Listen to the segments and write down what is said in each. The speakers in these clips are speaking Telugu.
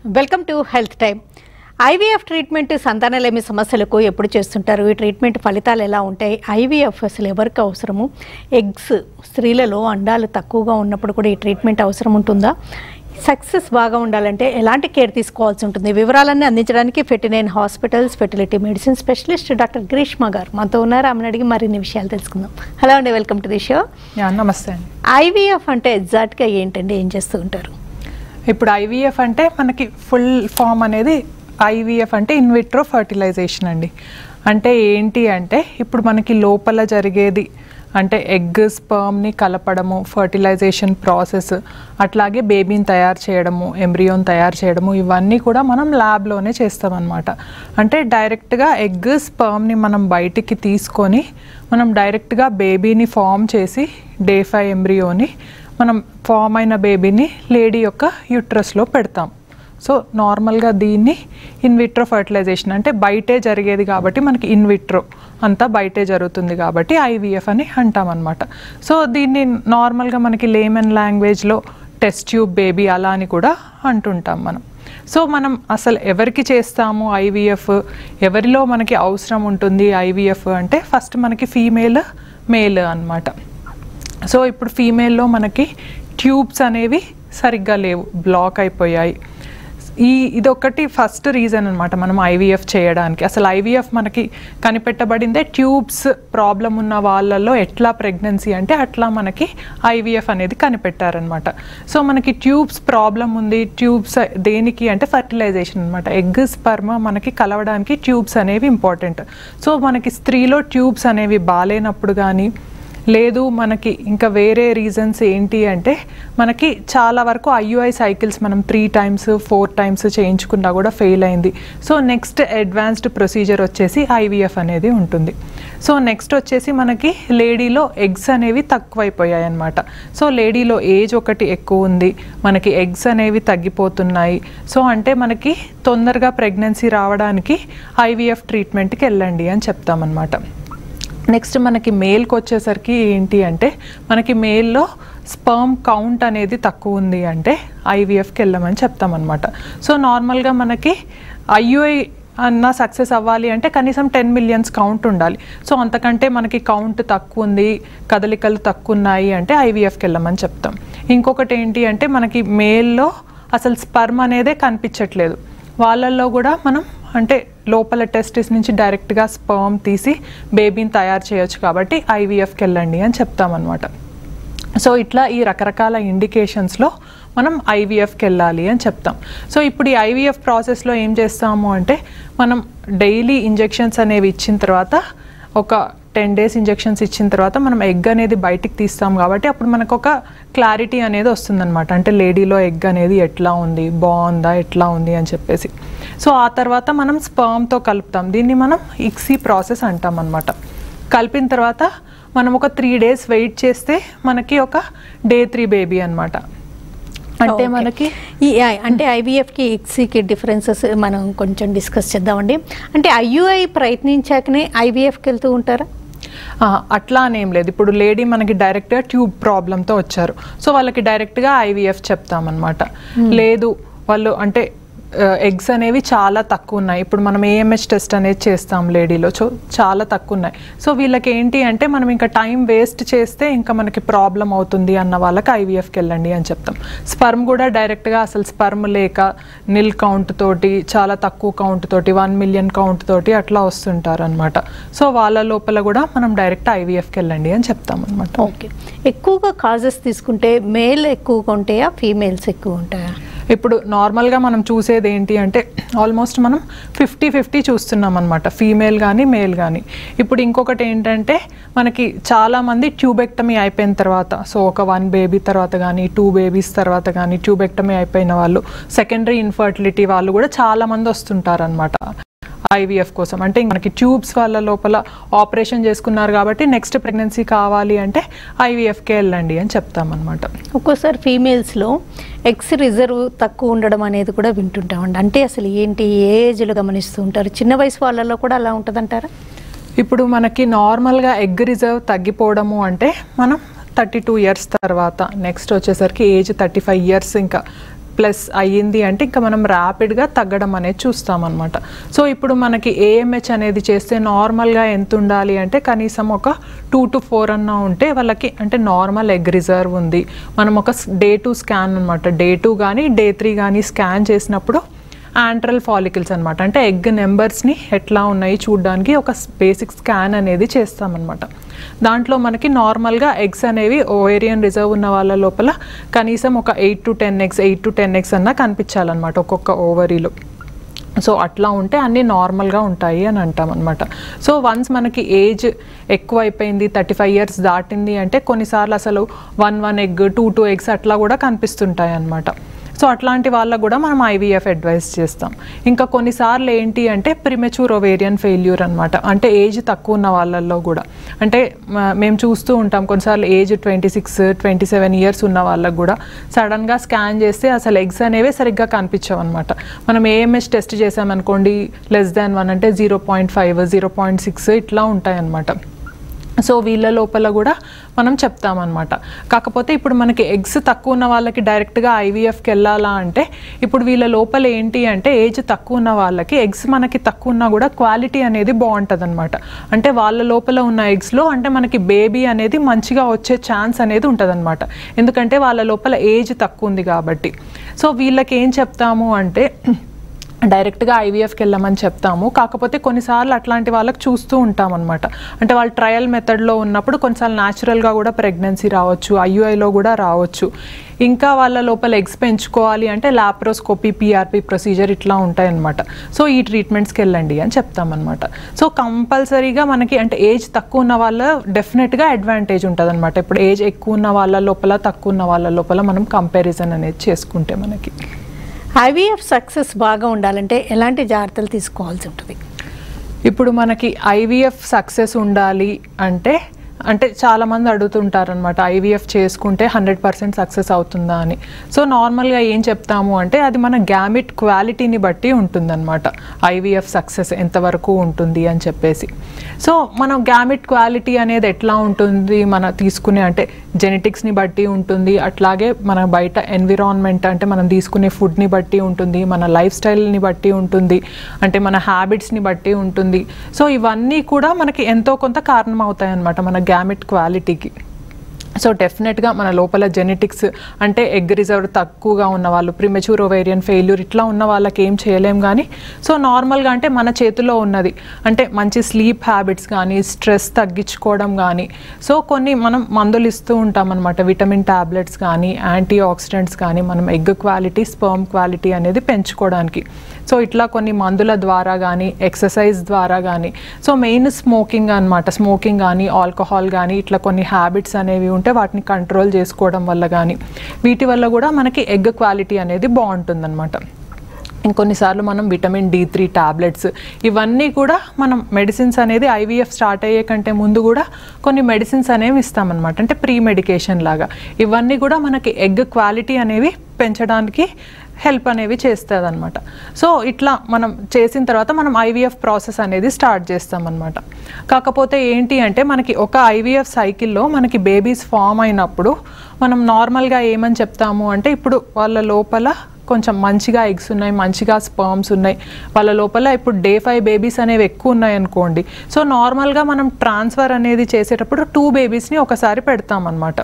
Welcome to health time. IVF treatment సంతానలేమి సమస్యలకు ఎప్పుడు చేస్తుంటారు? ఈ ట్రీట్మెంట్ ఫలితాలు ఎలా ఉంటాయి? IVF అసలు ఎవరికి అవసరము? ఎగ్స్ స్త్రీలలో అండాలు తక్కువగా ఉన్నప్పుడు కూడా ఈ ట్రీట్మెంట్ అవసరం ఉంటుందా? సక్సెస్ బాగా ఉండాలంటే ఎలాంటి కేర్ తీసుకోవాల్సి ఉంటుంది? వివరాలన్నీ అందించడానికి Ferty hospitals fertility medicine specialist doctor Greeshma గారు మనతో ఉన్నారు. ఆమెను అడిగి మరిన్ని విషయాలు తెలుసుకుందాం. హలో అండి, వెల్కమ్ టు ది షో. నమస్తే అండి. IVF అంటే ఎగ్జాక్ట్గా ఏంటండి? ఏం చేస్తూ ఉంటారు? ఇప్పుడు IVF అంటే మనకి ఫుల్ ఫామ్ అనేది IVF అంటే ఇన్విట్రో ఫర్టిలైజేషన్ అండి. అంటే ఏంటి అంటే ఇప్పుడు మనకి లోపల జరిగేది అంటే ఎగ్ స్పర్మ్ని కలపడము, ఫర్టిలైజేషన్ ప్రాసెస్, అట్లాగే బేబీని తయారు చేయడము, ఎంబ్రియోని తయారు చేయడము, ఇవన్నీ కూడా మనం ల్యాబ్లోనే చేస్తామన్నమాట. అంటే డైరెక్ట్గా ఎగ్ స్పర్మ్ని మనం బయటికి తీసుకొని మనం డైరెక్ట్గా బేబీని ఫామ్ చేసి డే 5 ఎంబ్రియోని మనం ఫామ్ అయిన బేబీని లేడీ యొక్క యూట్రస్లో పెడతాం. సో నార్మల్గా దీన్ని ఇన్విట్రో ఫర్టిలైజేషన్ అంటే బయటే జరిగేది కాబట్టి మనకి ఇన్విట్రో అంతా బయటే జరుగుతుంది కాబట్టి IVF అని అంటామన్నమాట. సో దీన్ని నార్మల్గా మనకి లేమన్ లాంగ్వేజ్లో టెస్ట్ ట్యూబ్ బేబీ అలా అని కూడా అంటుంటాం మనం. సో మనం అసలు ఎవరికి చేస్తాము IVF, ఎవరిలో మనకి అవసరం ఉంటుంది IVF అంటే ఫస్ట్ మనకి ఫీమేల్, మేల్ అన్నమాట. సో ఇప్పుడు ఫీమేల్లో మనకి ట్యూబ్స్ అనేవి సరిగ్గా లేవు, బ్లాక్ అయిపోయాయి. ఇదొకటి ఫస్ట్ రీజన్ అనమాట మనం IVF చేయడానికి. అసలు IVF మనకి కనిపెట్టబడిందే ట్యూబ్స్ ప్రాబ్లం ఉన్న వాళ్ళల్లో ఎట్లా ప్రెగ్నెన్సీ అంటే అట్లా మనకి IVF అనేది కనిపెట్టారనమాట. సో మనకి ట్యూబ్స్ ప్రాబ్లం ఉంది. ట్యూబ్స్ దేనికి అంటే ఫర్టిలైజేషన్ అనమాట. ఎగ్ స్పర్మ్ మనకి కలవడానికి ట్యూబ్స్ అనేవి ఇంపార్టెంట్. సో మనకి స్త్రీలో ట్యూబ్స్ అనేవి బాగాలేనప్పుడు కానీ లేదు మనకి ఇంకా వేరే రీజన్స్ ఏంటి అంటే మనకి చాలా వరకు IUI సైకిల్స్ మనం 3 times 4 times చేయించుకున్నా కూడా ఫెయిల్ అయింది. సో నెక్స్ట్ అడ్వాన్స్డ్ ప్రొసీజర్ వచ్చేసి IVF అనేది ఉంటుంది. సో నెక్స్ట్ వచ్చేసి మనకి లేడీలో ఎగ్స్ అనేవి తక్కువైపోయాయి అన్నమాట. సో లేడీలో ఏజ్ ఒకటి ఎక్కువ ఉంది, మనకి ఎగ్స్ అనేవి తగ్గిపోతున్నాయి. సో అంటే మనకి తొందరగా ప్రెగ్నెన్సీ రావడానికి IVF ట్రీట్మెంట్కి వెళ్ళండి అని చెప్తామన్నమాట. నెక్స్ట్ మనకి మేల్కి వచ్చేసరికి ఏంటి అంటే మనకి మేల్లో స్పర్మ్ కౌంట్ అనేది తక్కువ ఉంది అంటే IVFకి వెళ్ళమని చెప్తామన్నమాట. సో నార్మల్గా మనకి IUI అన్న సక్సెస్ అవ్వాలి అంటే కనీసం 10 million కౌంట్ ఉండాలి. సో అంతకంటే మనకి కౌంట్ తక్కువ ఉంది, కదలికలు తక్కువ ఉన్నాయి అంటే IVFకి వెళ్ళమని చెప్తాం. ఇంకొకటి ఏంటి అంటే మనకి మేల్లో అసలు స్పర్మ్ అనేదే కనిపించట్లేదు. వాళ్ళల్లో కూడా మనం అంటే లోపల టెస్టిస్ నుంచి డైరెక్ట్గా స్పర్మ్ తీసి బేబీని తయారు చేయొచ్చు కాబట్టి IVFకి వెళ్ళండి అని చెప్తామన్నమాట. సో ఇట్లా ఈ రకరకాల ఇండికేషన్స్లో మనం IVFకి వెళ్ళాలి అని చెప్తాం. సో ఇప్పుడు ఈ IVF ప్రాసెస్లో ఏం చేస్తాము అంటే మనం డైలీ ఇంజెక్షన్స్ అనేవి ఇచ్చిన తర్వాత ఒక 10 days ఇంజెక్షన్స్ ఇచ్చిన తర్వాత మనం ఎగ్ అనేది బయటికి తీస్తాం కాబట్టి అప్పుడు మనకు ఒక క్లారిటీ అనేది వస్తుందన్నమాట. అంటే లేడీలో ఎగ్ అనేది ఎట్లా ఉంది, బాగుందా, ఎట్లా ఉంది అని చెప్పేసి. సో ఆ తర్వాత మనం స్పర్మ్తో కలుపుతాం. దీన్ని మనం ఇక్సీ ప్రాసెస్ అంటాం అన్నమాట. కలిపిన తర్వాత మనం ఒక 3 days వెయిట్ చేస్తే మనకి ఒక day 3 బేబీ అన్నమాట. అంటే మనకి అంటే IVFకి ఎగ్స్కి డిఫరెన్సెస్ మనం కొంచెం డిస్కస్ చేద్దామండి. అంటే IUI ప్రయత్నించాకనే IVFకి వెళ్తూ ఉంటారా? అట్లా అనేం లేదు. ఇప్పుడు లేడీ మనకి డైరెక్ట్గా ట్యూబ్ ప్రాబ్లంతో వచ్చారు, సో వాళ్ళకి డైరెక్ట్గా IVF చెప్తామన్నమాట. లేదు వాళ్ళు అంటే ఎగ్స్ అనేవి చాలా తక్కువ ఉన్నాయి, ఇప్పుడు మనం AMH టెస్ట్ అనేది చేస్తాం లేడీలో, సో చాలా తక్కువ ఉన్నాయి. సో వీళ్ళకి ఏంటి అంటే మనం ఇంకా టైం వేస్ట్ చేస్తే ఇంకా మనకి ప్రాబ్లం అవుతుంది అన్న వాళ్ళకి IVFకి వెళ్ళండి అని చెప్తాం. స్పర్మ్ కూడా డైరెక్ట్గా అసలు స్పర్మ్ లేక నిల్ కౌంట్ తోటి, చాలా తక్కువ కౌంట్ తోటి, 1 million కౌంట్ తోటి అట్లా వస్తుంటారు అనమాట. సో వాళ్ళ లోపల కూడా మనం డైరెక్ట్ IVFకి వెళ్ళండి అని చెప్తాం అనమాట. ఓకే, ఎక్కువగా కాజెస్ తీసుకుంటే మేల్ ఎక్కువగా ఉంటాయా, ఫీమేల్స్ ఎక్కువ ఉంటాయా? ఇప్పుడు నార్మల్గా మనం చూసేది ఏంటి అంటే ఆల్మోస్ట్ మనం 50-50 చూస్తున్నాం అనమాట, ఫీమేల్ కానీ మేల్ కానీ. ఇప్పుడు ఇంకొకటి ఏంటంటే మనకి చాలామంది ట్యూబెక్టమీ అయిపోయిన తర్వాత, సో ఒక 1 baby తర్వాత కానీ 2 babies తర్వాత కానీ ట్యూబెక్టమీ అయిపోయిన వాళ్ళు, సెకండరీ ఇన్ఫర్టిలిటీ వాళ్ళు కూడా చాలామంది వస్తుంటారనమాట IVF కోసం. అంటే మనకి ట్యూబ్స్ వాళ్ళ లోపల ఆపరేషన్ చేసుకున్నారు కాబట్టి నెక్స్ట్ ప్రెగ్నెన్సీ కావాలి అంటే IVFకే వెళ్ళండి అని చెప్తామన్నమాట. ఒక్కోసారి ఫీమేల్స్లో ఎగ్స్ రిజర్వ్ తక్కువ ఉండడం అనేది కూడా వింటుంటామండి. అంటే అసలు ఏంటి, ఏ ఏజ్లో గమనిస్తూ ఉంటారు? చిన్న వయసు వాళ్ళలో కూడా అలా ఉంటుందంటారా? ఇప్పుడు మనకి నార్మల్గా ఎగ్ రిజర్వ్ తగ్గిపోవడము అంటే మనం 32 years తర్వాత, నెక్స్ట్ వచ్చేసరికి ఏజ్ 35 years ఇంకా ప్లస్ అయ్యింది అంటే ఇంకా మనం ర్యాపిడ్గా తగ్గడం అనేది చూస్తామన్నమాట. సో ఇప్పుడు మనకి ఏఎంహెచ్ అనేది చేస్తే నార్మల్గా ఎంత ఉండాలి అంటే కనీసం ఒక 2 to 4 అన్నా ఉంటే వాళ్ళకి అంటే నార్మల్ ఎగ్ రిజర్వ్ ఉంది. మనం ఒక డే 2 స్కాన్ అనమాట, డే 2 కానీ డే 3 కానీ స్కాన్ చేసినప్పుడు యాంట్రల్ ఫాలికల్స్ అనమాట, అంటే ఎగ్ నెంబర్స్ని ఎట్లా ఉన్నాయి చూడడానికి ఒక బేసిక్ స్కాన్ అనేది చేస్తామన్నమాట. దాంట్లో మనకి నార్మల్గా ఎగ్స్ అనేవి ఓవేరియన్ రిజర్వ్ ఉన్న వాళ్ళ లోపల కనీసం ఒక 8 to 10 eggs అన్నా కనిపించాలన్నమాట ఒక్కొక్క ఓవరీలో. సో అట్లా ఉంటే అన్నీ నార్మల్గా ఉంటాయి అని అంటాం అనమాట. సో వన్స్ మనకి ఏజ్ ఎక్కువ అయిపోయింది, 35 years దాటింది అంటే కొన్నిసార్లు అసలు 1 egg 2 eggs అట్లా కూడా కనిపిస్తుంటాయి అన్నమాట. సో అట్లాంటి వాళ్ళకు కూడా మనం ఐవీఎఫ్ అడ్వైస్ చేస్తాం. ఇంకా కొన్నిసార్లు ఏంటి అంటే ప్రిమెచ్యూర్ ఓవేరియన్ ఫెయిల్యూర్ అనమాట, అంటే ఏజ్ తక్కువ ఉన్న వాళ్ళల్లో కూడా అంటే మేము చూస్తూ ఉంటాం కొన్నిసార్లు ఏజ్ 26-27 years ఉన్న వాళ్ళకు కూడా సడన్గా స్కాన్ చేస్తే అసలు ఎగ్స్ అనేవి సరిగ్గా కనిపించవు అనమాట. మనం ఏఎంహెచ్ టెస్ట్ చేసామనుకోండి <1 అంటే 0.5 0.6 ఇట్లా ఉంటాయి అన్నమాట. సో వీళ్ళ లోపల కూడా మనం చెప్తామన్నమాట. కాకపోతే ఇప్పుడు మనకి ఎగ్స్ తక్కువ ఉన్న వాళ్ళకి డైరెక్ట్గా ఐవీఎఫ్కి వెళ్ళాలా అంటే ఇప్పుడు వీళ్ళ లోపల ఏంటి అంటే ఏజ్ తక్కువ ఉన్న వాళ్ళకి ఎగ్స్ మనకి తక్కువ ఉన్నా కూడా క్వాలిటీ అనేది బాగుంటుంది అనమాట. అంటే వాళ్ళ లోపల ఉన్న ఎగ్స్లో అంటే మనకి బేబీ అనేది మంచిగా వచ్చే ఛాన్స్ అనేది ఉంటుంది అనమాట, ఎందుకంటే వాళ్ళ లోపల ఏజ్ తక్కువ ఉంది కాబట్టి. సో వీళ్ళకి ఏం చెప్తాము అంటే డైరెక్ట్గా ఐవీఎఫ్కి వెళ్ళమని చెప్తాము. కాకపోతే కొన్నిసార్లు అట్లాంటి వాళ్ళకి చూస్తూ ఉంటాం అనమాట, అంటే వాళ్ళు ట్రయల్ మెథడ్లో ఉన్నప్పుడు కొన్నిసార్లు న్యాచురల్గా కూడా ప్రెగ్నెన్సీ రావచ్చు, ఐయుఐలో కూడా రావచ్చు. ఇంకా వాళ్ళ లోపల ఎగ్స్ పెంచుకోవాలి అంటే లాప్రోస్కోపీ, పిఆర్పి ప్రొసీజర్ ఇట్లా ఉంటాయన్నమాట. సో ఈ ట్రీట్మెంట్స్కి వెళ్ళండి అని చెప్తామన్నమాట. సో కంపల్సరీగా మనకి అంటే ఏజ్ తక్కువ ఉన్న వాళ్ళ డెఫినెట్గా అడ్వాంటేజ్ ఉంటుంది అనమాట. ఇప్పుడు ఏజ్ ఎక్కువ ఉన్న వాళ్ళ లోపల తక్కువ ఉన్న వాళ్ళ లోపల మనం కంపారిజన్ అనేది చేసుకుంటే మనకి ఐవీఎఫ్ సక్సెస్ బాగా ఉండాలంటే ఎలాంటి జాగ్రత్తలు తీసుకోవాల్సి ఉంటుంది? ఇప్పుడు మనకి ఐవీఎఫ్ సక్సెస్ ఉండాలి అంటే చాలామంది అడుగుతుంటారనమాట ఐవీఎఫ్ చేసుకుంటే 100% సక్సెస్ అవుతుందా అని. సో నార్మల్గా ఏం చెప్తాము అంటే అది మన గ్యామిట్ క్వాలిటీని బట్టి ఉంటుందన్నమాట ఐవీఎఫ్ సక్సెస్ ఎంతవరకు ఉంటుంది అని చెప్పేసి. సో మనం గ్యామిట్ క్వాలిటీ అనేది ఎట్లా ఉంటుంది, మన తీసుకునే అంటే జెనెటిక్స్ని బట్టి ఉంటుంది, అట్లాగే మన బయట ఎన్విరాన్మెంట్ అంటే మనం తీసుకునే ఫుడ్ని బట్టి ఉంటుంది, మన లైఫ్ స్టైల్ని బట్టి ఉంటుంది, అంటే మన హ్యాబిట్స్ని బట్టి ఉంటుంది. సో ఇవన్నీ కూడా మనకి ఎంతో కొంత కారణం అవుతాయి అన్నమాట మన గ్యామిట్ క్వాలిటీకి. సో డెఫినెట్గా మన లోపల జెనెటిక్స్ అంటే ఎగ్ రిజర్వ్ తక్కువగా ఉన్న వాళ్ళు, ప్రిమెచ్యూర్ ఓవేరియన్ ఫెయిల్యూర్ ఇట్లా ఉన్న వాళ్ళకి ఏం చేయలేం. కానీ సో నార్మల్గా అంటే మన చేతిలో ఉన్నది అంటే మంచి స్లీప్ హ్యాబిట్స్ కానీ, స్ట్రెస్ తగ్గించుకోవడం కానీ, సో కొన్ని మనం మందులు ఇస్తూ ఉంటాం అనమాట, విటమిన్ ట్యాబ్లెట్స్ కానీ, యాంటీ ఆక్సిడెంట్స్ కానీ, మనం ఎగ్ క్వాలిటీ, స్పర్మ్ క్వాలిటీ అనేది పెంచుకోవడానికి. సో ఇట్లా కొన్ని మందుల ద్వారా కానీ, ఎక్సర్సైజ్ ద్వారా కానీ, సో మెయిన్ స్మోకింగ్ అనమాట, స్మోకింగ్ కానీ, ఆల్కహాల్ కానీ ఇట్లా కొన్ని హ్యాబిట్స్ అనేవి ఉంటే వాటిని కంట్రోల్ చేసుకోవడం వల్ల కానీ వీటి వల్ల కూడా మనకి ఎగ్ క్వాలిటీ అనేది బాగుంటుందన్నమాట. ఇంకొన్నిసార్లు మనం విటమిన్ D3 ట్యాబ్లెట్స్ ఇవన్నీ కూడా మనం మెడిసిన్స్ అనేది ఐవీఎఫ్ స్టార్ట్ అయ్యే కంటే ముందు కూడా కొన్ని మెడిసిన్స్ అనేవి ఇస్తామన్నమాట, అంటే ప్రీ మెడికేషన్ లాగా. ఇవన్నీ కూడా మనకి ఎగ్ క్వాలిటీ అనేవి పెంచడానికి హెల్ప్ అనేవి చేస్తుంది అనమాట. సో ఇట్లా మనం చేసిన తర్వాత మనం ఐవీఎఫ్ ప్రాసెస్ అనేది స్టార్ట్ చేస్తామన్నమాట. కాకపోతే ఏంటి అంటే మనకి ఒక ఐవీఎఫ్ సైకిల్లో మనకి బేబీస్ ఫామ్ అయినప్పుడు మనం నార్మల్గా ఏమని చెప్తాము అంటే ఇప్పుడు వాళ్ళ లోపల కొంచెం మంచిగా ఎగ్స్ ఉన్నాయి, మంచిగా స్పర్మ్స్ ఉన్నాయి, వాళ్ళ లోపల ఇప్పుడు Day 5 బేబీస్ అనేవి ఎక్కువ ఉన్నాయి అనుకోండి. సో నార్మల్గా మనం ట్రాన్స్ఫర్ అనేది చేసేటప్పుడు 2 బేబీస్ని ఒకసారి పెడతామన్నమాట.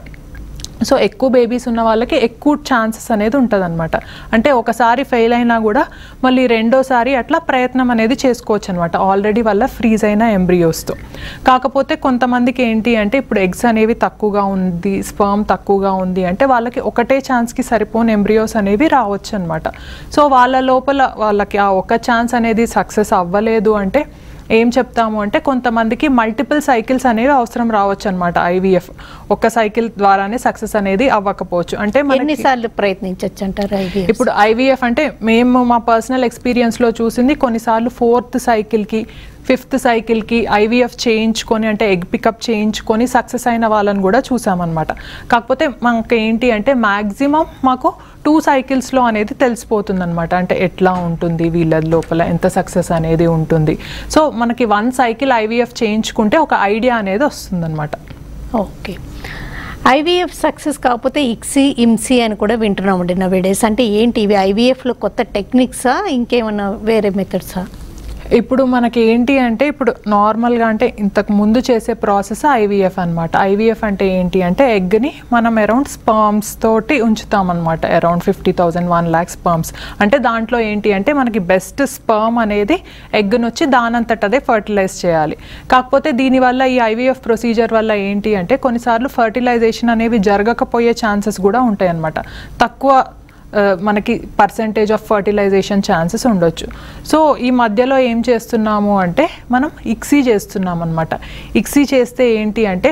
సో ఎక్కువ బేబీస్ ఉన్న వాళ్ళకి ఎక్కువ ఛాన్సెస్ అనేది ఉంటుంది అనమాట. అంటే ఒకసారి ఫెయిల్ అయినా కూడా మళ్ళీ రెండోసారి అట్లా ప్రయత్నం అనేది చేసుకోవచ్చు అనమాట, ఆల్రెడీ వాళ్ళ ఫ్రీజ్ అయిన ఎంబ్రియోస్తో. కాకపోతే కొంతమందికి ఏంటి అంటే ఇప్పుడు ఎగ్స్ అనేవి తక్కువగా ఉంది, స్పర్మ్ తక్కువగా ఉంది అంటే వాళ్ళకి ఒకటే ఛాన్స్కి సరిపోని ఎంబ్రియోస్ అనేవి రావచ్చు అనమాట. సో వాళ్ళ లోపల వాళ్ళకి ఆ ఒక ఛాన్స్ అనేది సక్సెస్ అవ్వలేదు అంటే ఏం చెప్తాము అంటే కొంతమందికి మల్టిపుల్ సైకిల్స్ అనేవి అవసరం రావచ్చు అనమాట. ఐవీఎఫ్ ఒక సైకిల్ ద్వారానే సక్సెస్ అనేది అవ్వకపోవచ్చు. అంటే ఎన్నిసార్లు ప్రయత్నించవచ్చు అంటారు ఐవీఎఫ్? ఇప్పుడు ఐవీఎఫ్ అంటే మేము మా పర్సనల్ ఎక్స్పీరియన్స్లో చూసింది కొన్నిసార్లు 4th సైకిల్కి 5th సైకిల్కి ఐవీఎఫ్ చేయించుకొని అంటే ఎగ్ పికప్ చేయించుకొని సక్సెస్ అయిన వాళ్ళని కూడా చూసామన్నమాట. కాకపోతే మాకు ఏంటి అంటే మ్యాక్సిమం మాకు 2 సైకిల్స్లో అనేది తెలిసిపోతుంది అనమాట, అంటే ఎట్లా ఉంటుంది వీళ్ళ లోపల ఎంత సక్సెస్ అనేది ఉంటుంది. సో మనకి 1 సైకిల్ ఐవీఎఫ్ చేయించుకుంటే ఒక ఐడియా అనేది వస్తుందన్నమాట. ఓకే. ఐవీఎఫ్ సక్సెస్ కాకపోతే ఇక్సీ ఇమ్సీ అని కూడా వింటున్నామండి నవేడేస్. అంటే ఏంటి ఇవి ఐవీఎఫ్లో కొత్త టెక్నిక్సా ఇంకేమన్నా వేరే మెథడ్సా? ఇప్పుడు మనకి ఏంటి అంటే ఇప్పుడు నార్మల్గా అంటే ఇంతకు ముందు చేసే ప్రాసెస్ ఐవీఎఫ్ అనమాట. ఐవీఎఫ్ అంటే ఏంటి అంటే ఎగ్ని మనం అరౌండ్ స్పర్మ్స్ తోటి ఉంచుతామన్నమాట. Around 50,000 1 lakh sperms. అంటే దాంట్లో ఏంటి అంటే మనకి బెస్ట్ స్పర్మ్ అనేది ఎగ్ను వచ్చి దానంతట అదే ఫర్టిలైజ్ చేయాలి. కాకపోతే దీనివల్ల ఈ ఐవీఎఫ్ ప్రొసీజర్ వల్ల ఏంటి అంటే కొన్నిసార్లు ఫర్టిలైజేషన్ అనేవి జరగకపోయే ఛాన్సెస్ కూడా ఉంటాయి అన్నమాట. తక్కువ మనకి పర్సెంటేజ్ ఆఫ్ ఫర్టిలైజేషన్ ఛాన్సెస్ ఉండొచ్చు. సో ఈ మధ్యలో ఏం చేస్తున్నాము అంటే మనం ఇక్సీ చేస్తున్నాం అనమాట. ఇక్సీ చేస్తే ఏంటి అంటే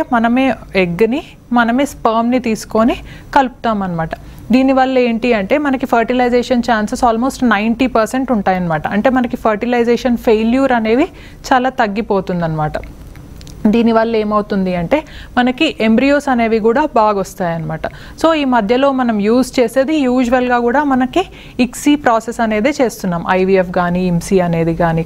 మనమే స్పర్మ్ని తీసుకొని కలుపుతాం అనమాట. దీనివల్ల ఏంటి అంటే మనకి ఫర్టిలైజేషన్ ఛాన్సెస్ ఆల్మోస్ట్ 90% ఉంటాయన్నమాట. అంటే మనకి ఫర్టిలైజేషన్ ఫెయిల్యూర్ అనేవి చాలా తగ్గిపోతుంది అనమాట. దీనివల్ల ఏమవుతుంది అంటే మనకి ఎంబ్రియోస్ అనేవి కూడా బాగా వస్తాయన్నమాట. సో ఈ మధ్యలో మనం యూజ్ చేసేది యూజువల్గా కూడా మనకి ఇక్సీ ప్రాసెస్ అనేది చేస్తున్నాం. ఐవీఎఫ్ కానీ ఇమ్సీ అనేది కానీ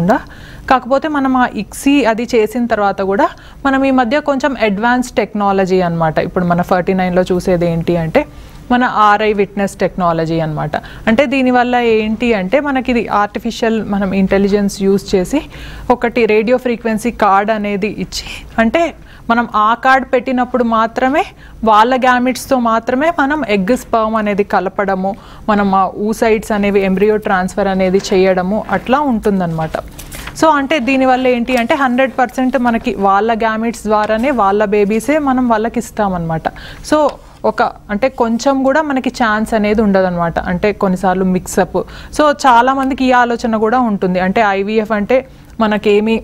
కాకపోతే మనం ఆ ఇక్సీ అది చేసిన తర్వాత కూడా మనం ఈ మధ్య కొంచెం అడ్వాన్స్ టెక్నాలజీ అనమాట. ఇప్పుడు మన 49లో చూసేది ఏంటి అంటే మన ఆర్ఐ విట్నెస్ టెక్నాలజీ అనమాట. అంటే దీనివల్ల ఏంటి అంటే మనకి ఇది ఆర్టిఫిషియల్ మనం ఇంటెలిజెన్స్ యూజ్ చేసి ఒకటి రేడియో ఫ్రీక్వెన్సీ కార్డ్ అనేది ఇచ్చి అంటే మనం ఆ కార్డ్ పెట్టినప్పుడు మాత్రమే వాళ్ళ గ్యామిట్స్తో మాత్రమే మనం ఎగ్ స్పర్మ్ అనేది కలపడము, మనం ఆ ఊసైడ్స్ అనేవి ఎంబ్రియో ట్రాన్స్ఫర్ అనేది చేయడము అట్లా ఉంటుందన్నమాట. సో అంటే దీనివల్ల ఏంటి అంటే 100% మనకి వాళ్ళ గ్యామిట్స్ ద్వారానే వాళ్ళ బేబీసే మనం వాళ్ళకి ఇస్తామన్నమాట. సో అంటే కొంచెం కూడా మనకి ఛాన్స్ అనేది ఉండదన్నమాట. అంటే కొన్నిసార్లు మిక్సప్. సో చాలామందికి ఈ ఆలోచన కూడా ఉంటుంది. అంటే ఐవీఎఫ్ అంటే మనకేమీ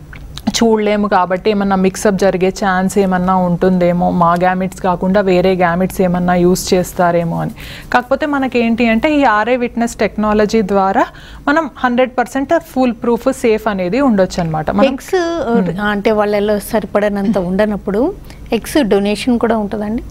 చూడలేము కాబట్టి ఏమన్నా మిక్సప్ జరిగే ఛాన్స్ ఏమన్నా ఉంటుందేమో, మా గ్యామిట్స్ కాకుండా వేరే గ్యామిట్స్ ఏమన్నా యూస్ చేస్తారేమో అని. కాకపోతే మనకేంటి అంటే ఈ ఆర్ఐ విట్నెస్ టెక్నాలజీ ద్వారా మనం 100% ఫుల్ ప్రూఫ్ సేఫ్ అనేది ఉండొచ్చు అనమాట. ఎగ్స్ అంటే వాళ్ళలో సరిపడనంత ఉండనప్పుడు ఎగ్స్ డొనేషన్ కూడా ఉంటుందండి.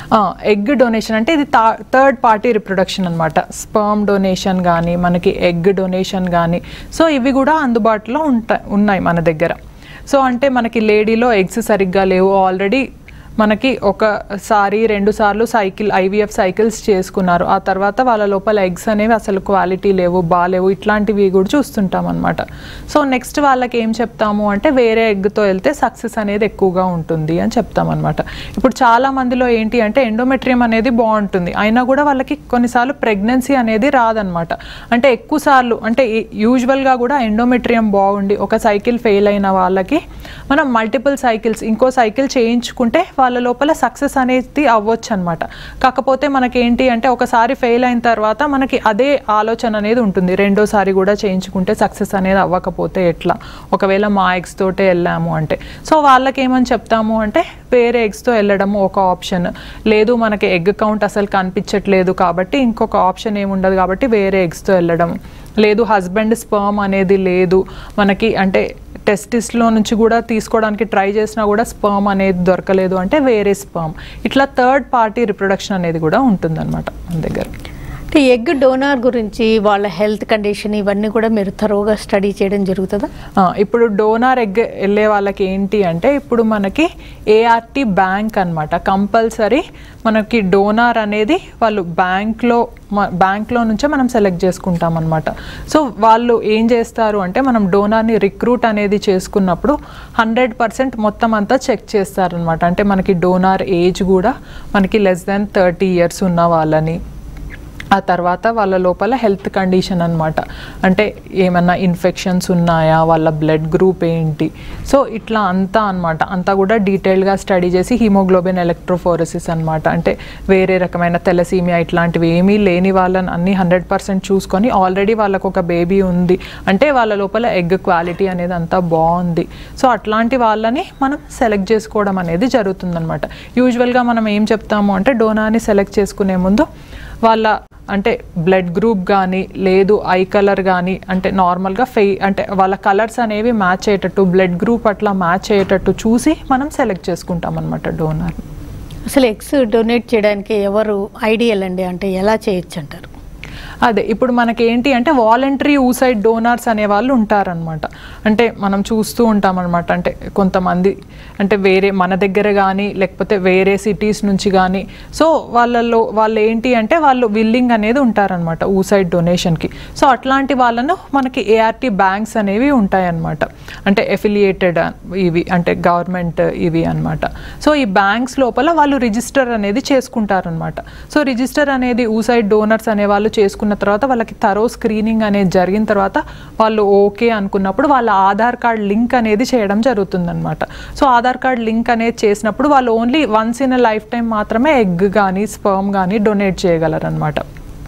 ఎగ్ డొనేషన్ అంటే ఇది థర్డ్ పార్టీ రిప్రొడక్షన్ అనమాట. స్పర్మ్ డొనేషన్ కానీ మనకి ఎగ్ డొనేషన్ కానీ సో ఇవి కూడా అందుబాటులో ఉన్నాయి మన దగ్గర. సో అంటే మనకి లేడీలో ఎగ్స్ సరిగ్గా లేవు, ఆల్రెడీ మనకి ఒకసారి 2 సార్లు ఐవీఎఫ్ సైకిల్స్ చేసుకున్నారు, ఆ తర్వాత వాళ్ళ లోపల ఎగ్స్ అనేవి అసలు క్వాలిటీ లేవు, బాగాలేవు, ఇట్లాంటివి కూడా చూస్తుంటాం అనమాట. సో నెక్స్ట్ వాళ్ళకి ఏం చెప్తాము అంటే వేరే ఎగ్తో వెళ్తే సక్సెస్ అనేది ఎక్కువగా ఉంటుంది అని చెప్తామన్నమాట. ఇప్పుడు చాలా మందిలో ఏంటి అంటే ఎండోమెట్రియం అనేది బాగుంటుంది, అయినా కూడా వాళ్ళకి కొన్నిసార్లు ప్రెగ్నెన్సీ అనేది రాదనమాట. అంటే ఎక్కువ సార్లు అంటే యూజువల్గా కూడా ఎండోమెట్రియం బాగుండి ఒక సైకిల్ ఫెయిల్ అయిన వాళ్ళకి మనం మల్టిపుల్ సైకిల్స్ ఇంకో సైకిల్ చేయించుకుంటే వాళ్ళ లోపల సక్సెస్ అనేది అవ్వచ్చు అనమాట. కాకపోతే మనకి ఏంటి అంటే ఒకసారి ఫెయిల్ అయిన తర్వాత మనకి అదే ఆలోచన అనేది ఉంటుంది, రెండోసారి కూడా చేయించుకుంటే సక్సెస్ అనేది అవ్వకపోతే ఎట్లా, ఒకవేళ మా ఎగ్స్ తోటే వెళ్ళాము అంటే. సో వాళ్ళకి ఏమని చెప్తాము అంటే వేరే ఎగ్స్తో వెళ్ళడము ఒక ఆప్షన్, లేదు మనకి ఎగ్ కౌంట్ అసలు కనిపించట్లేదు కాబట్టి ఇంకొక ఆప్షన్ ఏముండదు కాబట్టి వేరే ఎగ్స్తో వెళ్ళడం, లేదు హస్బెండ్ స్పర్మ్ అనేది లేదు మనకి అంటే టెస్టిస్లో నుంచి కూడా తీసుకోవడానికి ట్రై చేసినా కూడా స్పర్మ్ అనేది దొరకలేదు అంటే వేరే స్పర్మ్, ఇట్లా థర్డ్ పార్టీ రిప్రొడక్షన్ అనేది కూడా ఉంటుందన్నమాట మన దగ్గర. అంటే ఎగ్ డోనార్ గురించి వాళ్ళ హెల్త్ కండిషన్ ఇవన్నీ కూడా మీరు థరోగా స్టడీ చేయడం జరుగుతుందా? ఇప్పుడు డోనార్ ఎగ్ వెళ్ళే వాళ్ళకి ఏంటి అంటే ఇప్పుడు మనకి ఏఆర్టీ బ్యాంక్ అనమాట, కంపల్సరీ మనకి డోనార్ అనేది వాళ్ళు బ్యాంక్లో నుంచే మనం సెలెక్ట్ చేసుకుంటాం అనమాట. సో వాళ్ళు ఏం చేస్తారు అంటే మనం డోనార్ని రిక్రూట్ అనేది చేసుకున్నప్పుడు 100% మొత్తం అంతా చెక్ చేస్తారనమాట. అంటే మనకి డోనార్ ఏజ్ కూడా మనకి లెస్ దాన్ 30 years ఉన్న వాళ్ళని, ఆ తర్వాత వాళ్ళ లోపల హెల్త్ కండిషన్ అనమాట, అంటే ఏమన్నా ఇన్ఫెక్షన్స్ ఉన్నాయా, వాళ్ళ బ్లడ్ గ్రూప్ ఏంటి, సో ఇట్లా అంతా అనమాట. అంతా కూడా డీటెయిల్గా స్టడీ చేసి హిమోగ్లోబిన్ ఎలక్ట్రోఫోరెసిస్ అనమాట, అంటే వేరే రకమైన తెలసీమియా ఇట్లాంటివి ఏమీ లేని వాళ్ళని అన్ని 100% చూసుకొని ఆల్రెడీ వాళ్ళకు ఒక బేబీ ఉంది అంటే వాళ్ళ లోపల ఎగ్ క్వాలిటీ అనేది అంతా బాగుంది, సో అట్లాంటి వాళ్ళని మనం సెలెక్ట్ చేసుకోవడం అనేది జరుగుతుందనమాట. యూజువల్గా మనం ఏం చెప్తాము అంటే డోనార్ని సెలెక్ట్ చేసుకునే ముందు వాళ్ళ అంటే బ్లడ్ గ్రూప్ కానీ లేదు ఐ కలర్ కానీ అంటే నార్మల్గా అంటే వాళ్ళ కలర్స్ అనేవి మ్యాచ్ అయ్యేటట్టు బ్లడ్ గ్రూప్ అట్లా మ్యాచ్ అయ్యేటట్టు చూసి మనం సెలెక్ట్ చేసుకుంటాం అనమాట డోనర్. అసలు ఎగ్స్ డొనేట్ చేయడానికి ఎవరు ఐడియల్ అండి, అంటే ఎలా చేయొచ్చు అంటారు? అదే ఇప్పుడు మనకి ఏంటి అంటే వాలంటరీ ఊసైడ్ డోనార్స్ అనే వాళ్ళు ఉంటారనమాట. అంటే మనం చూస్తూ ఉంటాం అనమాట. అంటే కొంతమంది అంటే వేరే మన దగ్గర కానీ లేకపోతే వేరే సిటీస్ నుంచి కానీ, సో వాళ్ళు ఏంటి అంటే వాళ్ళు విల్లింగ్ అనేది ఉంటారనమాట ఊసైడ్ డొనేషన్కి. సో అట్లాంటి వాళ్ళను మనకి ఏఆర్టీ బ్యాంక్స్ అనేవి ఉంటాయన్నమాట. అంటే ఎఫిలియేటెడ్ ఇవి అంటే గవర్నమెంట్ ఇవి అనమాట. సో ఈ బ్యాంక్స్ లోపల వాళ్ళు రిజిస్టర్ అనేది చేసుకుంటారనమాట. సో రిజిస్టర్ అనేది ఊసైడ్ డోనర్స్ అనే వాళ్ళు చేసుకున్న తర్వాత వాళ్ళకి థరో స్క్రీనింగ్ అనేది జరిగిన తర్వాత వాళ్ళు ఓకే అనుకున్నప్పుడు వాళ్ళ ఆధార్ కార్డ్ లింక్ అనేది చేయడం జరుగుతుందన్నమాట. సో ఆధార్ కార్డ్ లింక్ అనేది చేసినప్పుడు వాళ్ళు only once in life time మాత్రమే ఎగ్ కానీ స్పర్మ్ కానీ డొనేట్ చేయగలరనమాట.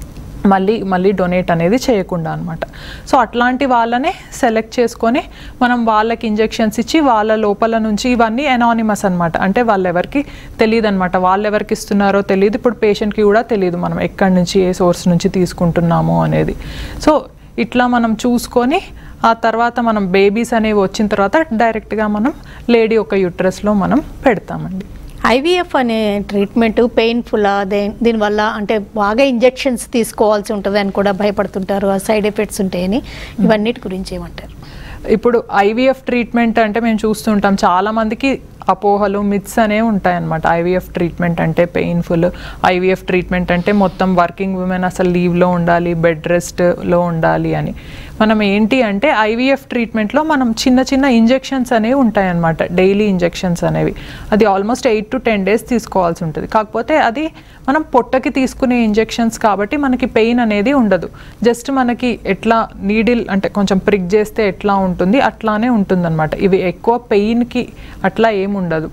మళ్ళీ డొనేట్ అనేది చేయకుండా అనమాట. సో అట్లాంటి వాళ్ళనే సెలెక్ట్ చేసుకొని మనం వాళ్ళకి ఇంజెక్షన్స్ ఇచ్చి వాళ్ళ లోపల నుంచి, ఇవన్నీ ఎనానిమస్ అనమాట. అంటే వాళ్ళెవరికి తెలియదు అనమాట, వాళ్ళెవరికి ఇస్తున్నారో తెలియదు. ఇప్పుడు పేషెంట్కి కూడా తెలియదు మనం ఎక్కడి నుంచి ఏ సోర్స్ నుంచి తీసుకుంటున్నాము అనేది. సో ఇట్లా మనం చూసుకొని ఆ తర్వాత మనం బేబీస్ అనేవి వచ్చిన తర్వాత డైరెక్ట్గా మనం లేడీ ఒక యూట్రస్లో మనం పెడతామండి. ఐవీఎఫ్ అనే ట్రీట్మెంట్ పెయిన్ఫుల్లా, దీనివల్ల అంటే బాగా ఇంజెక్షన్స్ తీసుకోవాల్సి ఉంటుంది అని కూడా భయపడుతుంటారు, ఆ సైడ్ ఎఫెక్ట్స్ ఉంటాయని, ఇవన్నిటి గురించి ఏమంటారు? ఇప్పుడు ఐవీఎఫ్ ట్రీట్మెంట్ అంటే మేము చూస్తుంటాం చాలామందికి అపోహలు, మిత్స్ అనేవి ఉంటాయన్నమాట. ఐవీఎఫ్ ట్రీట్మెంట్ అంటే పెయిన్ఫుల్, ఐవీఎఫ్ ట్రీట్మెంట్ అంటే మొత్తం వర్కింగ్ ఉమెన్ అసలు లీవ్లో ఉండాలి, బెడ్ రెస్ట్లో ఉండాలి అని. మనం ఏంటి అంటే ఐవీఎఫ్ ట్రీట్మెంట్లో మనం చిన్న చిన్న ఇంజెక్షన్స్ అనేవి ఉంటాయన్నమాట, డైలీ ఇంజెక్షన్స్ అనేవి. అది ఆల్మోస్ట్ 8 to 10 days తీసుకోవాల్సి ఉంటుంది. కాకపోతే అది మనం పొట్టకి తీసుకునే ఇంజెక్షన్స్ కాబట్టి మనకి పెయిన్ అనేది ఉండదు. జస్ట్ మనకి ఎట్లా నీడిల్ అంటే కొంచెం ప్రిక్ చేస్తే ఎట్లా ఉంటుంది అట్లానే ఉంటుందన్నమాట. ఇవి ఎక్కువ పెయిన్కి అట్లా ఏముండదు.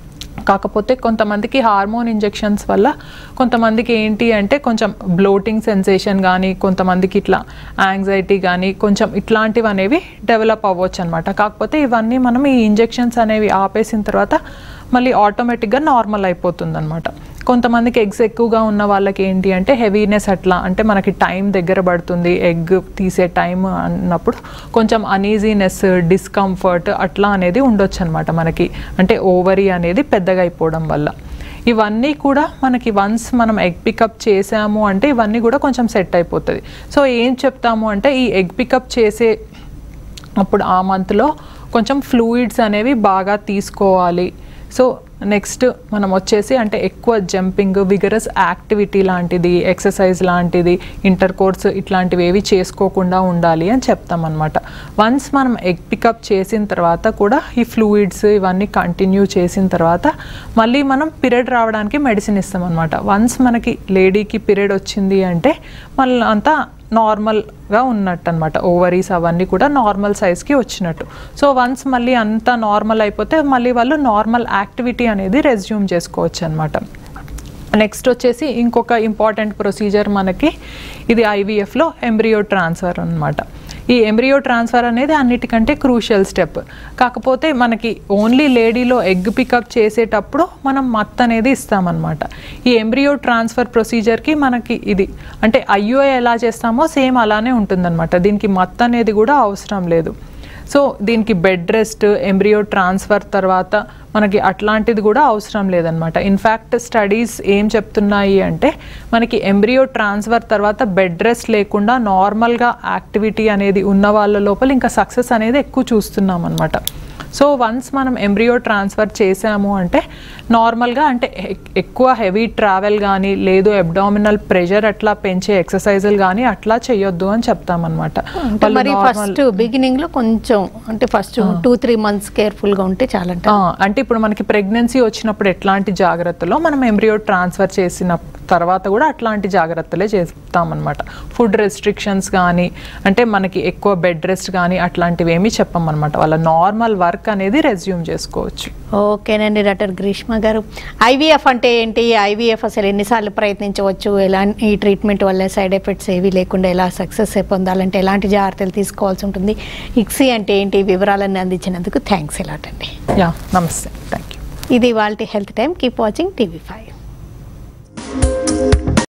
కాకపోతే కొంతమందికి హార్మోన్ ఇంజెక్షన్స్ వల్ల కొంతమందికి ఏంటి అంటే కొంచెం బ్లోటింగ్ సెన్సేషన్ కానీ, కొంతమందికి ఇట్లా యాంగ్జైటీ కానీ కొంచెం ఇట్లాంటివి అనేవి డెవలప్ అవ్వచ్చు అనమాట. కాకపోతే ఇవన్నీ మనం ఈ ఇంజెక్షన్స్ అనేవి ఆపేసిన తర్వాత మళ్ళీ ఆటోమేటిక్గా నార్మల్ అయిపోతుంది అనమాట. కొంతమందికి ఎగ్స్ ఎక్కువగా ఉన్న వాళ్ళకి ఏంటి అంటే హెవీనెస్ అట్లా, అంటే మనకి టైం దగ్గర పడుతుంది ఎగ్ తీసే టైం అన్నప్పుడు కొంచెం అనీజీనెస్, డిస్కంఫర్ట్ అట్లా అనేది ఉండొచ్చు అనమాట మనకి. అంటే ఓవరీ అనేది పెద్దగా అయిపోవడం వల్ల ఇవన్నీ కూడా మనకి వన్స్ మనం ఎగ్ పికప్ చేసాము అంటే ఇవన్నీ కూడా కొంచెం సెట్ అయిపోతుంది. సో ఏం చెప్తాము అంటే ఈ ఎగ్ పికప్ చేసే అప్పుడు ఆ మంత్లో కొంచెం ఫ్లూయిడ్స్ అనేవి బాగా తీసుకోవాలి. సో నెక్స్ట్ మనం వచ్చేసి అంటే ఎక్కువ జంపింగ్, విగరస్ యాక్టివిటీ లాంటిది, ఎక్సర్సైజ్ లాంటిది, ఇంటర్ కోర్స్ ఇట్లాంటివి ఏవి చేసుకోకుండా ఉండాలి అని చెప్తామన్నమాట. వన్స్ మనం ఎగ్ పికప్ చేసిన తర్వాత కూడా ఈ ఫ్లూయిడ్స్ ఇవన్నీ కంటిన్యూ చేసిన తర్వాత మళ్ళీ మనం పీరియడ్ రావడానికి మెడిసిన్ ఇస్తామన్నమాట. వన్స్ మనకి లేడీకి పీరియడ్ వచ్చింది అంటే మళ్ళీ అంతా నార్మల్గా ఉన్నట్టు అనమాట. ఓవరీస్ అవన్నీ కూడా నార్మల్ సైజ్కి వచ్చినట్టు. సో వన్స్ మళ్ళీ అంతా నార్మల్ అయిపోతే మళ్ళీ వాళ్ళు నార్మల్ యాక్టివిటీ అనేది రెజ్యూమ్ చేసుకోవచ్చు అనమాట. నెక్స్ట్ వచ్చేసి ఇంకొక ఇంపార్టెంట్ ప్రొసీజర్ మనకి ఇది ఐవీఎఫ్లో ఎంబ్రియో ట్రాన్స్ఫర్ అనమాట. ఈ ఎంబ్రియో ట్రాన్స్ఫర్ అనేది అన్నిటికంటే క్రూషియల్ స్టెప్. కాకపోతే మనకి ఓన్లీ లేడీలో ఎగ్ పికప్ చేసేటప్పుడు మనం మత్ అనేది ఇస్తామన్నమాట. ఈ ఎంబ్రియో ట్రాన్స్ఫర్ ప్రొసీజర్కి మనకి ఇది అంటే ఐయుఐ ఎలా చేస్తామో సేమ్ అలానే ఉంటుందన్నమాట. దీనికి మత్ అనేది కూడా అవసరం లేదు. సో దీనికి బెడ్ రెస్ట్, ఎంబ్రియో ట్రాన్స్ఫర్ తర్వాత మనకి అట్లాంటిది కూడా అవసరం లేదనమాట. ఇన్ఫ్యాక్ట్ స్టడీస్ ఏం చెప్తున్నాయి అంటే మనకి ఎంబ్రియో ట్రాన్స్ఫర్ తర్వాత బెడ్ రెస్ట్ లేకుండా నార్మల్గా యాక్టివిటీ అనేది ఉన్న వాళ్ళ లోపల ఇంకా సక్సెస్ అనేది ఎక్కువ చూస్తున్నాం అనమాట. సో వన్స్ మనం ఎంబ్రియో ట్రాన్స్ఫర్ చేసాము అంటే నార్మల్గా అంటే ఎక్కువ హెవీ ట్రావెల్ కానీ లేదు అబ్డామినల్ ప్రెషర్ అట్లా పెంచే ఎక్సర్సైజులు కానీ అట్లా చేయొద్దు అని చెప్తామన్నమాట. మరి ఫస్ట్ బిగినింగ్ లో కొంచెం అంటే ఫస్ట్ 2-3 months కేర్ఫుల్గా ఉంటే చాలా. అంటే ఇప్పుడు మనకి ప్రెగ్నెన్సీ వచ్చినప్పుడు ఎట్లాంటి జాగ్రత్తలో మనం ఎంబ్రియో ట్రాన్స్ఫర్ చేసిన తర్వాత కూడా అట్లాంటి జాగ్రత్తలే చేస్తామన్నమాట. ఫుడ్ రెస్ట్రిక్షన్స్ కానీ అంటే మనకి ఎక్కువ బెడ్ రెస్ట్ కానీ అట్లాంటివి ఏమీ చెప్పమన్నమాట. వాళ్ళ నార్మల్ వర్క్ అనేది రెజ్యూమ్ చేసుకోవచ్చు. ఓకేనండి డాక్టర్ గ్రీష్మ గారు, ఐవీఎఫ్ అంటే ఏంటి, ఐవీఎఫ్ అసలు ఎన్నిసార్లు ప్రయత్నించవచ్చు, ఈ ట్రీట్మెంట్ వల్ల సైడ్ ఎఫెక్ట్స్ ఏవి లేకుండా ఎలా సక్సెస్ పొందాలంటే ఎలాంటి జాగ్రత్తలు తీసుకోవాల్సి ఉంటుంది, ఇక్సీ అంటే ఏంటి, వివరాలన్నీ అందించినందుకు థ్యాంక్స్ ఎలాట్ అండి. నమస్తే, థ్యాంక్ యూ. ఇది వాళ్ళ health time. Keep watching TV5.